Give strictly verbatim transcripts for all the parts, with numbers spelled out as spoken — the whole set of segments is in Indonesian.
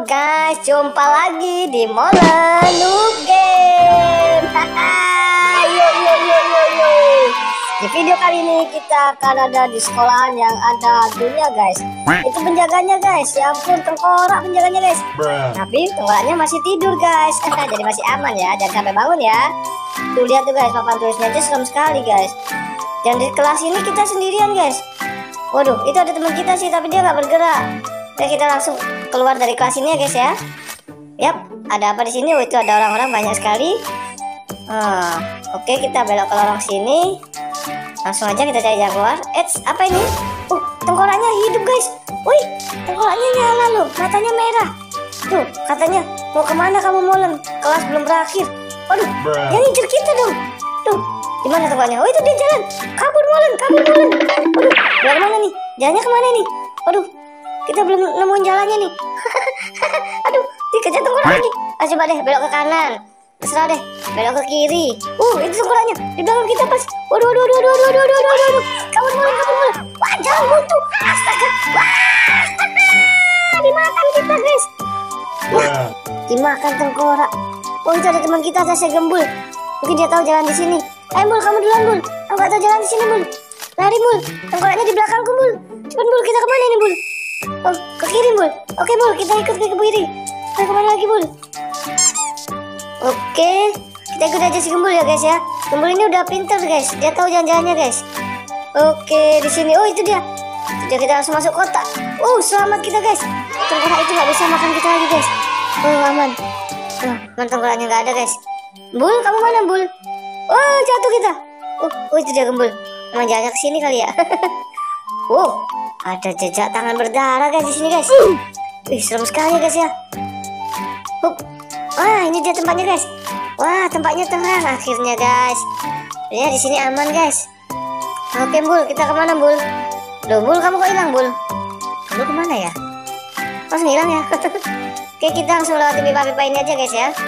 guys, jumpa lagi di Molen Noob Game. Yo yo yo yo yo. Di video kali ini kita akan ada di sekolahan yang ada dunia guys. Itu penjaganya guys. Ya ampun, tengkorak penjaganya guys. Tapi tengkoraknya masih tidur guys. Jadi masih aman ya, jangan sampai bangun ya. Tuh lihat tuh guys, papan tulisnya aja serem sekali guys. Dan di kelas ini kita sendirian guys. Waduh, itu ada teman kita sih tapi dia nggak bergerak. Oke, kita langsung keluar dari kelas ini ya guys ya. Yap, ada apa di sini? Oh, itu ada orang-orang banyak sekali. Hmm, oke, kita belok ke lorong sini. Langsung aja kita cari jalan keluar. Eits, apa ini? Uh, tengkoraknya hidup guys. Wih, tengkoraknya nyala loh, matanya merah. Tuh, katanya mau kemana kamu Molen? Kelas belum berakhir. Waduh, dia ngincer kita dong. Tuh, di mana tengkoraknya? Oh, itu dia jalan. Kabur Molen, kabur Molen. Waduh, dia kemana nih? Jalannya kemana nih? Waduh, kita belum nemuin jalannya nih. Aduh, dikejar tengkorak lagi. Ah, coba deh belok ke kanan. Terserah deh, belok ke kiri. Uh, itu tengkoraknya di belakang kita pas. Waduh, waduh, waduh, waduh, waduh, waduh, waduh, waduh. Kabur Molen, kabur Molen. Wah, jangan buntu. Astaga. Wah, dimakan kita guys. Wah, dimakan tengkorak. Oh, itu ada teman kita, saya Gembul. Mungkin dia tahu jalan di sini. Eh, Bul, kamu duluan, Bul. Aku nggak tahu jalan di sini, Bul. Lari, Bul. Tengkoraknya di belakangku, Bul. Cepat, Bul, kita kemana nih, Bul? Oh, ke kiri, Bul. Oke, Bul, kita ikut ke kiri. Kita kemana lagi, Bul? Oke, kita ikut aja si Gembul ya, guys ya. Gembul ini udah pinter, guys. Dia tahu jalan-jalannya, guys. Oke, di sini. Oh, itu dia. Sudah, kita langsung masuk kota. Oh, selamat kita, guys. Tengkorak itu nggak bisa makan kita lagi, guys. Oh, aman. Oh, aman, tengkoraknya nggak ada, guys. Bul, kamu mana, Bul? Oh, jatuh kita. Oh, oh itu dia Gembul. Emang jalannya ke sini kali ya. Wow, ada jejak tangan berdarah guys di sini guys. Wih, serem sekali guys ya. Hup. Wah, ini dia tempatnya guys. Wah, tempatnya terang akhirnya guys. Ya, di sini aman guys. Oke, Bul, kita kemana, Bul? Loh, Bul, kamu kok hilang, Bul? Kamu kemana ya? Langsung hilang ya? Oke, kita langsung lewati pipa-pipa ini aja guys ya.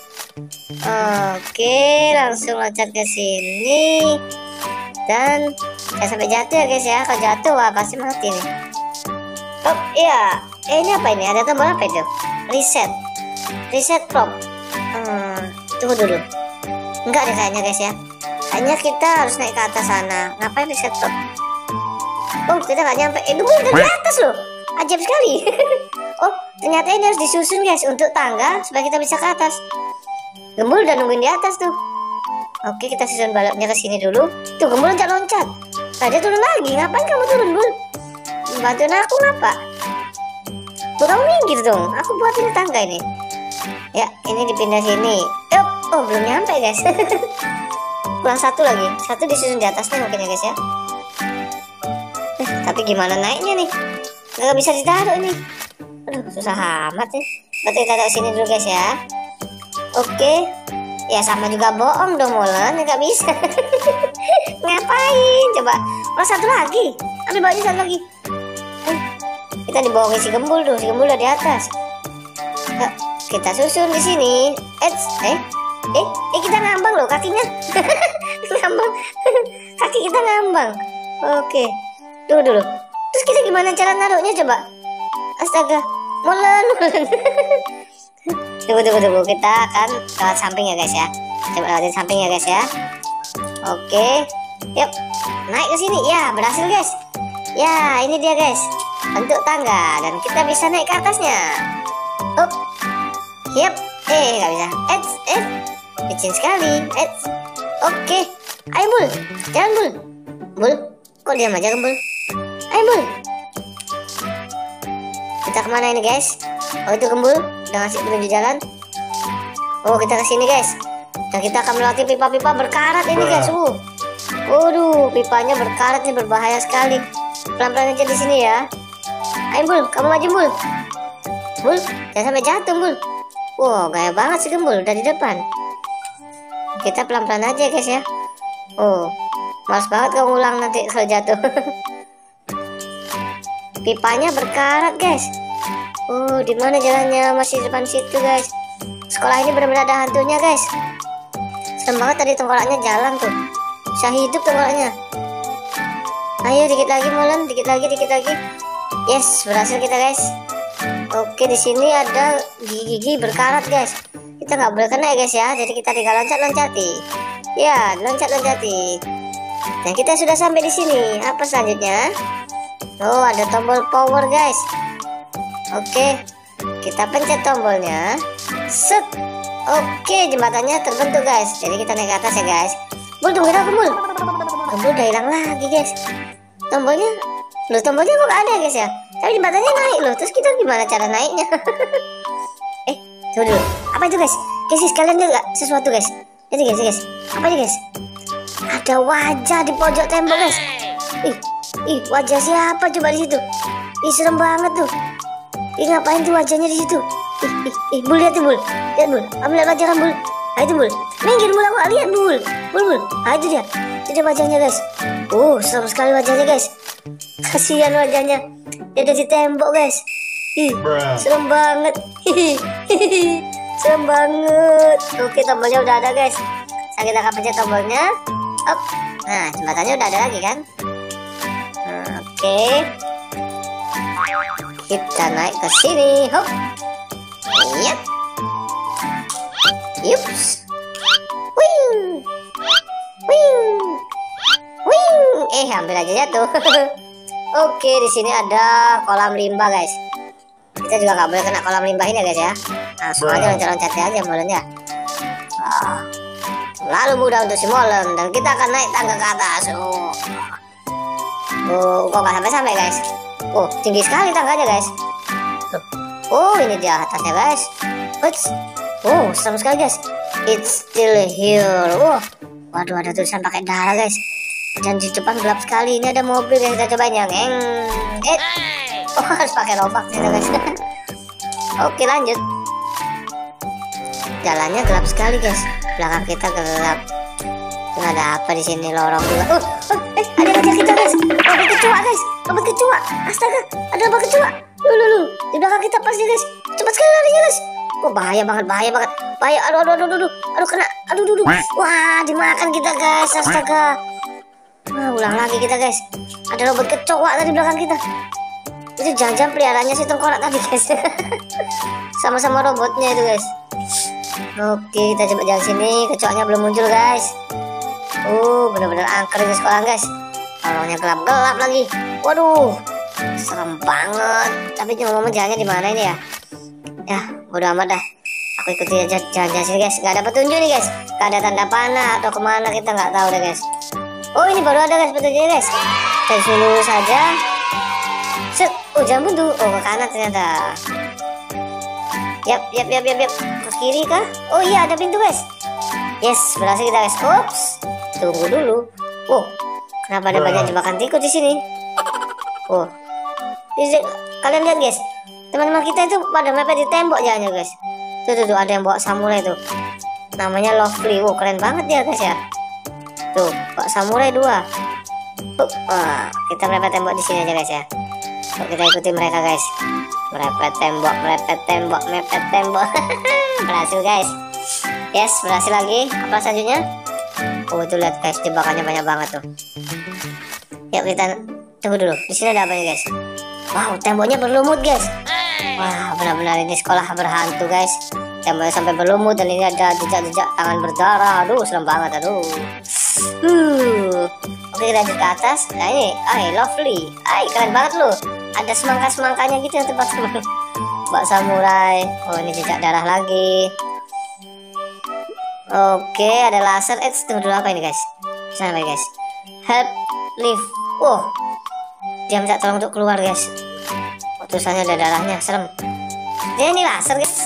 Oke, langsung loncat ke sini. Dan jangan sampai jatuh ya guys ya. Kalau jatuh wah pasti mati nih. Oh iya, eh, ini apa ini? Ada tombol apa itu? Reset, reset prop. Hmm, tunggu dulu. Enggak deh kayaknya guys ya. Kayaknya kita harus naik ke atas sana. Ngapain reset prop? Oh, kita nggak nyampe. Eh, tunggu, udah di atas loh. Ajaib sekali. Oh, ternyata ini harus disusun guys untuk tangga supaya kita bisa ke atas. Gembul udah nungguin di atas tuh. Oke, kita susun balapnya ke sini dulu. Tuh, Gembul loncat-loncat. Nah, dia turun lagi. Ngapain kamu turun, Bul? Bantuin aku ngapa? Bul, kamu minggir dong. Aku buatin tangga ini. Ya, ini dipindah sini. Yup. Oh, belum nyampe, guys. Kurang satu lagi. Satu disusun di atasnya mungkin ya, guys ya. Eh, tapi gimana naiknya nih? Nggak bisa ditaruh ini. Aduh, susah amat nih. Berarti kita taruh sini dulu, guys ya. Oke, ya sama juga bohong dong Molen, nggak bisa. Ngapain? Coba, oh satu lagi, ambil bawahnya satu lagi. Eh, kita dibohongin si Gembul tuh, si Gembul udah di atas. Nah, kita susun di sini. Eh, eh, eh, eh kita ngambang loh kakinya. Ngambang, kaki kita ngambang. Oke, dulu dulu. Terus kita gimana cara naruhnya coba? Astaga, Molen, Molen. Tunggu, tunggu, tunggu. Kita akan lewat samping ya guys ya. Coba lewatin samping ya guys ya. Oke. Yuk, naik ke sini. Ya, berhasil guys. Ya, ini dia guys. Bentuk tangga. Dan kita bisa naik ke atasnya. Up. Yep. Eh, nggak bisa. Eh, eh. Licin sekali. Eh. Oke. Ayo, Bul. Jalan, Bul. Bul. Kok diam aja, Bul? Ayo, Bul. Kita kemana ini guys? Oh, itu Gembul udah ngasih petunjuk jalan. Oh, kita ke sini guys. Dan kita akan melewati pipa-pipa berkarat ini guys. Uh. Waduh, pipanya berkarat ini berbahaya sekali. Pelan-pelan aja di sini ya. Ayo Bul, kamu maju Bul. Bul, jangan sampai jatuh Bul. Wow, gaya banget sih Gembul udah di depan. Kita pelan-pelan aja guys ya. Oh, males banget kamu ulang nanti kalau jatuh. Pipanya berkarat guys. Oh, di mana jalannya? Masih depan situ guys. Sekolah ini benar-benar ada hantunya guys. Serem banget tadi tengkoraknya jalan tuh. Bisa hidup tengkoraknya. Ayo dikit lagi Molen, dikit lagi, dikit lagi. Yes, berhasil kita guys. Oke, di sini ada gigi-gigi berkarat guys. Kita nggak boleh kena ya guys ya. Jadi kita tinggal loncat-loncati. Ya, loncat-loncati. Dan kita sudah sampai di sini. Apa selanjutnya? Oh, ada tombol power guys. Oke, kita pencet tombolnya. Set. Oke, jembatannya terbentuk guys. Jadi kita naik ke atas ya guys. Bul, tungguin aku Bul. Tombol udah hilang lagi guys. Tombolnya, loh tombolnya kok gak ada guys ya. Tapi jembatannya naik loh. Terus kita gimana cara naiknya? eh, tunggu dulu. Apa itu guys? Guys, kalian lihat gak sesuatu guys? Jadi guys, guys. Apa ini guys? Ada wajah di pojok tembok guys. Ih, ih, wajah siapa coba di situ? Ih, serem banget tuh. Ih, ngapain tuh wajahnya di situ? Ih, ih, ih, Bul, lihat tuh Bul. Lihat Bul. Ambil wajah kan Bul. Nah itu Bul. Minggir Bul, aku lihat Bul. Bul, Bul. Nah itu dia. Itu dia wajahnya guys. Oh, serem sekali wajahnya guys. Kasihan wajahnya. Dia ada di tembok guys. Ih, serem banget. Hihihi. Serem banget. Oke, tombolnya udah ada guys. Sekarang kita akan pencet tombolnya. Up. Nah, jembatannya udah ada lagi kan? Nah, oke. Kita naik ke sini. Hop. Yap. Yups. Wing. Wing. Wing. Eh, hampir aja jatuh. Oke, di sini ada kolam limbah guys. Kita juga nggak boleh kena kolam limbah ini guys ya. Langsung aja loncat-loncatnya aja molennya. Ah, lalu mudah untuk si molen dan kita akan naik tangga ke atas. Oh, oh kok nggak sampai-sampai guys? Oh, tinggi sekali tangganya guys. Oh, ini dia atasnya guys. Uts. Oh, serem sekali guys. It's still here. Oh, waduh, ada tulisan pakai darah guys. Dan di depan gelap sekali. Ini ada mobil guys. Kita cobain yang eng. Eh. Oh, harus pakai lobak sih guys. Oke, lanjut. Jalannya gelap sekali guys. Belakang kita gelap. Nggak ada apa di sini, lorong juga. Oh, oh, eh, ada wajah kita guys. Lompat kecoa guys. Lompat kecoa. Astaga, ada lompat kecoa. Lu, lu, lu. Di belakang kita pasti guys. Cepat sekali larinya guys. Oh, bahaya banget, bahaya banget. Bahaya. Aduh, aduh, aduh, aduh. Aduh, kena. Aduh, aduh, aduh. Wah, dimakan kita guys. Astaga. Wah, ulang lagi kita guys. Ada robot kecoa tadi belakang kita. Itu jangan-jangan peliharaannya si tengkorak tadi guys. Sama-sama robotnya itu guys. Oke, kita coba jalan sini. Kecoaknya belum muncul guys. Oh, bener-bener angker di sekolah guys. Orangnya gelap-gelap lagi. Waduh, serem banget. Tapi ngomong jalannya di mana ini ya? Ya, bodo amat dah. Aku ikuti aja jalan-jalan sini guys. Gak ada petunjuk nih guys. Gak ada tanda panah atau kemana, kita nggak tahu deh guys. Oh, ini baru ada guys petunjuknya guys. Kita dulu saja. Set. Oh, jangan buntu. Oh, ke kanan ternyata. Yap, yap, yap, yap, yap. Ke kiri kah? Oh iya, ada pintu guys. Yes, berhasil kita guys. Oops. Tunggu dulu. Oh, kenapa ada banyak jebakan tikus di sini? Oh, ini, kalian lihat guys. Teman-teman kita itu pada mepet di tembok jalannya guys. Tuh, tuh, tuh, ada yang bawa samurai tuh. Namanya Lovely. Wow, keren banget dia guys ya. Tuh, bawa samurai dua. Uh, wah, kita mepet tembok di sini aja guys ya. So, kita ikuti mereka guys. Merepet tembok, merepet tembok, mepet tembok. Berhasil guys. Yes, berhasil lagi. Apa selanjutnya? Oh, itu lihat guys, jebakannya banyak banget tuh. Yuk kita tunggu dulu. Di sini ada apa nih guys? Wow, temboknya berlumut guys. Wah, benar-benar ini sekolah berhantu guys. Temboknya sampai berlumut dan ini ada jejak-jejak tangan berdarah. Aduh, serem banget. Aduh. Uh. Oke, kita lanjut ke atas. Nah ini, ay, Lovely. Ay, keren banget loh. Ada semangka-semangkanya gitu yang tempat semangka. Mbak samurai. Oh, ini jejak darah lagi. Oke, ada laser. Eh, tunggu dulu, apa ini guys? Sampai guys. Help leave. Oh, dia minta tolong untuk keluar guys. Oh, tulisannya ada darahnya, serem. Dia ini laser guys.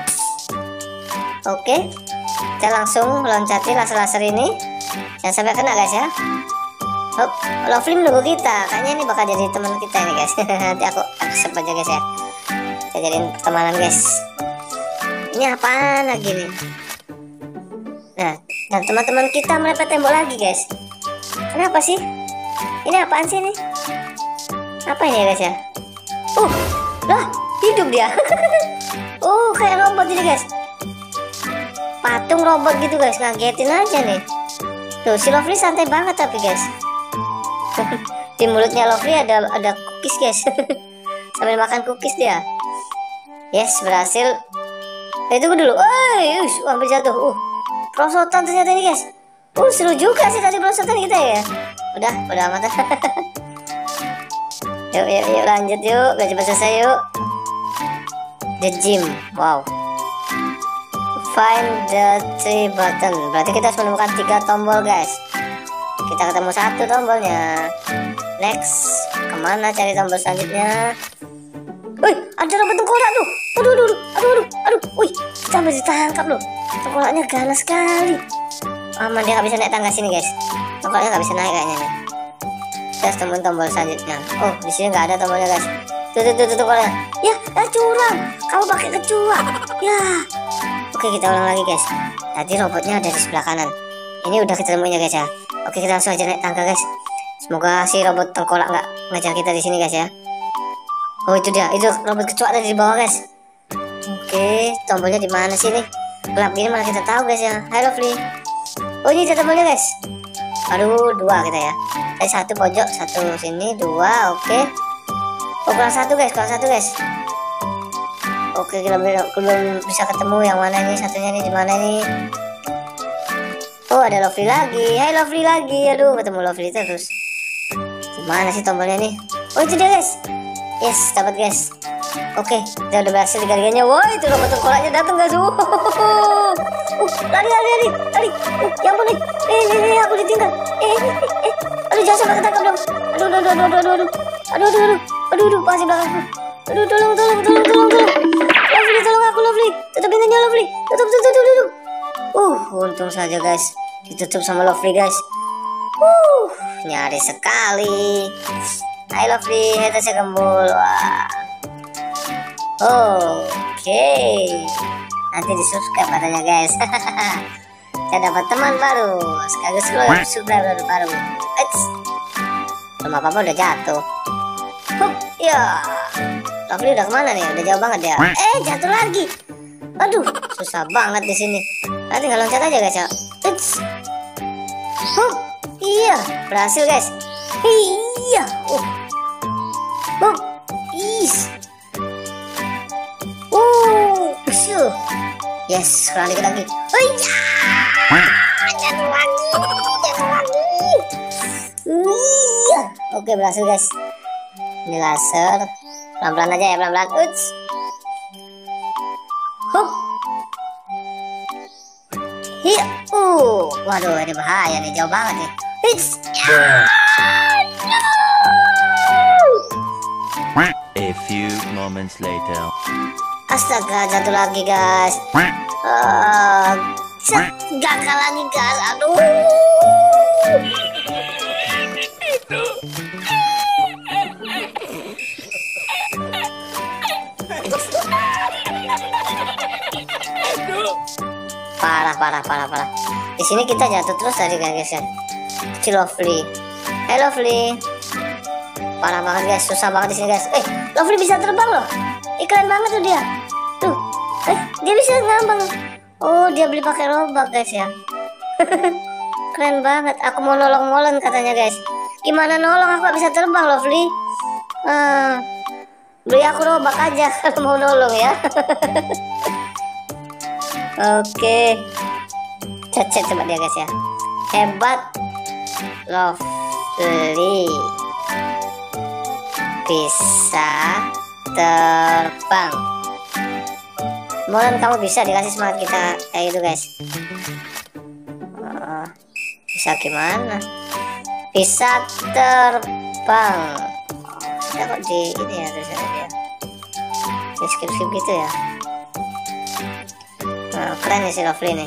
Oke, kita langsung meloncati laser-laser ini. Jangan sampai kena guys ya. Hop, Lovely menunggu kita. Kayaknya ini bakal jadi teman kita ini guys. Nanti aku accept aja guys ya. Kita jadiin pertemanan guys. Ini apaan lagi nih? Nah, dan teman-teman kita merepet tembok lagi guys. Kenapa sih? Ini apaan sih nih? Apa ini ya guys ya? Oh, lah, hidup dia. Oh, kayak robot ini guys. Patung robot gitu guys, ngagetin aja nih. Tuh, si Lovely santai banget tapi guys. Di mulutnya Lovely ada ada cookies guys. Sambil makan cookies dia. Yes, berhasil. Eh, tunggu dulu. Eh, hampir jatuh. Uh, perosotan ternyata ini guys. Uh, seru juga sih tadi perosotan kita ya. Udah, udah amat. Yuk, yuk, yuk, lanjut yuk. Gak cepat selesai yuk. The gym. Wow. Find the three button. Berarti kita harus menemukan tiga tombol guys. Kita ketemu satu tombolnya. Next, kemana cari tombol selanjutnya? Wih, ada robot tengkorak tuh. Aduh, aduh, aduh, aduh, aduh, aduh. Wih, sampai ditangkap loh. Tengkoraknya ganas sekali. Aman, dia nggak bisa naik tangga sini guys. Tengkoraknya nggak bisa naik kayaknya nih. Kita harus temuin tombol selanjutnya. Oh, di sini nggak ada tombolnya guys. Tuh, tuh, tuh, tuh tengkoraknya. Ya, eh, curang. Kamu pakai kecoa. Ya. Oke, kita ulang lagi guys. Tadi robotnya ada di sebelah kanan. Ini udah kita temuin ya guys ya. Oke, kita langsung aja naik tangga guys. Semoga si robot tengkorak nggak ngejar kita di sini guys ya. Oh, itu dia, itu robot kecoa tadi di bawah guys. Oke, tombolnya di mana sih nih? Gelap gini mana kita tahu guys ya. Hai Lovely. Oh, ini ada tombolnya guys. Aduh, dua kita ya. Tadi satu pojok, satu sini, dua. Oke. Oh, kurang satu guys, kurang satu guys. Oke, kita belum, belum bisa ketemu yang mana nih, satunya nih di mana nih? Oh, ada Lovely lagi. Hai Lovely lagi. Aduh, ketemu Lovely terus. Mana sih tombolnya nih? Oh, itu dia guys. Yes, dapat guys. Oke, kita udah berhasil tiga-tiganya. Wah, itu robot tengkoraknya datang guys. Uh, lari, lari, lari, lari. Uh, ya ampun nih. Eh, eh, eh, aku ditinggal. Eh, eh, eh. Aduh, jangan sampai ketangkap dong. Aduh, aduh, aduh, aduh, aduh, aduh, aduh, aduh, aduh, aduh, aduh, pasti belakangku. Aduh, tolong, tolong, tolong, tolong, tolong. Lovely, tolong aku Lovely. Tutup pintunya Lovely. Tutup, tutup, tutup, tutup. Uh, untung saja guys. Ditutup sama Lovely guys. Uh, nyari sekali. Hai Lovely, itu saya gembul. Wah. Oh, oke. Okay. Nanti di subscribe katanya guys. Saya dapat teman baru. Sekaligus subscriber baru. Eits. Belum apa-apa udah jatuh. Hup, ya. Lovely udah kemana nih? Udah jauh banget ya. Eh, jatuh lagi. Aduh, susah banget di sini. Nanti tinggal loncat aja guys ya. Eits. Hup, iya, berhasil guys. Iya. Uh. Hup, is. Uh, syuh. Yes, kurang dikit lagi. Oh iya, jatuh lagi, jatuh lagi. Iya, oke berhasil guys. Ini laser, pelan-pelan aja ya, pelan-pelan. Uts. Hup. Iya, uh, waduh, ini bahaya nih, jauh banget nih. It's. A few moments later. Astaga, jatuh lagi guys. Uh, gagal lagi guys. Aduh. Parah, parah, parah, parah. Di sini kita jatuh terus tadi guys ya. Si Lovely. Hai Lovely. Parah banget guys, susah banget di sini guys. Eh, Lovely bisa terbang loh. Eh, keren banget tuh dia. Tuh. Eh, dia bisa ngambang. Oh, dia beli pakai robot guys ya. Keren banget. Aku mau nolong Molen katanya guys. Gimana nolong? Aku gak bisa terbang Lovely. Uh, beli aku robot aja kalau mau nolong ya. Oke. Cek coba dia guys ya. Hebat Lovely. Bisa terbang. Molen kamu bisa, dikasih semangat kita kayak gitu guys. Uh, bisa gimana? Bisa terbang. Kita kok di ini ya tulisannya dia. Di skip skip gitu ya. Nah, keren ya si Lovely nih.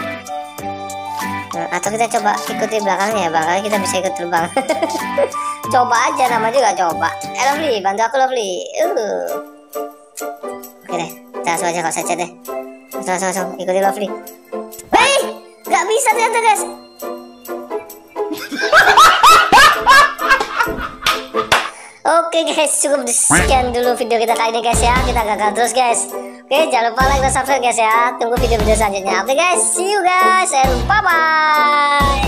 Nah, atau kita coba ikuti belakangnya ya, barangkali kita bisa ikut terbang. Coba aja, nama juga coba. Eh Lovely, bantu aku Lovely. Uh. Oke deh, kita langsung aja kok saja deh. Langsung, langsung, langsung ikuti Lovely. Hei, nggak bisa ternyata guys. Oke guys, cukup sekian dulu video kita kali ini guys ya. Kita gagal terus guys. Oke, jangan lupa like dan subscribe guys ya. Tunggu video-video selanjutnya. Oke guys, see you guys and bye bye.